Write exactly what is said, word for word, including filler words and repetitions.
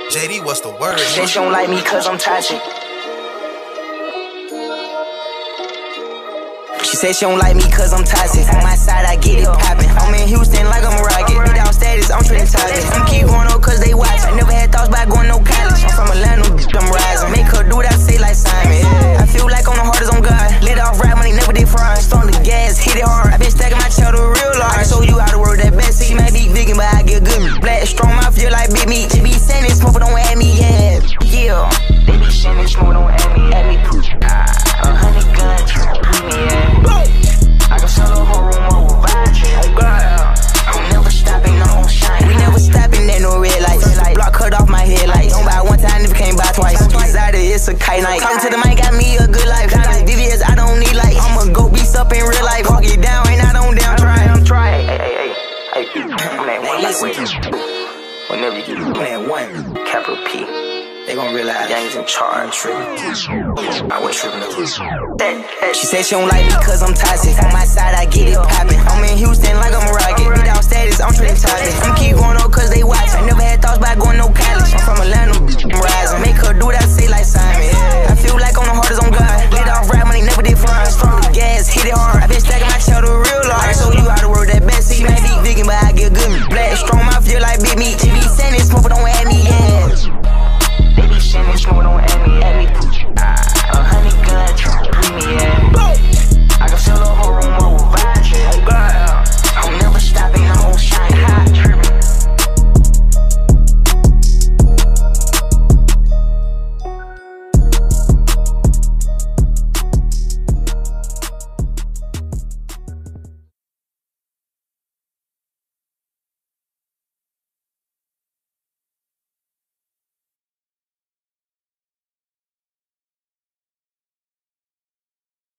J D, what's the word? She she don't like me cause I'm toxic. She said she don't like me cause I'm toxic. On my side, I get it poppin'. I'm in Houston like I'm a rocket. Beat down status, I'm trending topic. I'm keep going up cause they watch. I never had thoughts about going no college. I'm from Atlanta, I'm rising. Make her do what I say like Simon. I feel like I'm the hardest on God. Lit off rap money, never did fraud. Stone the gas, hit it hard. I been stacking my cheddar real large. I show you how to work that best. She might be vegan, but I get good. Black, strong, I feel like big meat. She be saying this smoke, don't add me, yeah. Yeah. They be saying this smoke, don't add me, add me. Ah, a honey gun, put me in. I can sell a whole room over vibes. Oh God, I'm never stopping, I'm gon' shine. We never stopping at no red lights. Block cut off my headlights. Don't buy one time, never came by twice. Desire, it's a kite night. Talking to the mic, got me a good life. Diamonds, V V S, I don't need lights. I'ma go beast up in real life. Walk it down, ain't I don't down try. I'm trying. Hey, hey, hey, hey, I'm that one like wait. Whenever you get that one, capital P. They gon' realize Young's in charge. I was tripping up. She said she don't like me cause I'm toxic. On my side, I get it poppin'. I'm in Houston like I'm